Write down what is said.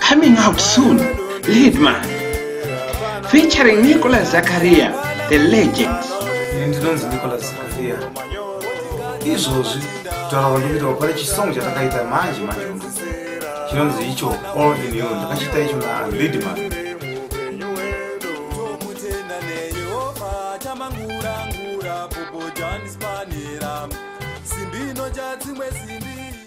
Coming out soon, Leadman, featuring Nicholas Zakaria, the legend. Ndinonzi Nicholas Zakaria. Izvozvi taura ndikuita pane chisongo chatakaita manje chinonzi icho All in You. Ndakachita icho naLeadman. Chamangura ngura popo Johnny Spanera. Simbi no jati mwe simbi.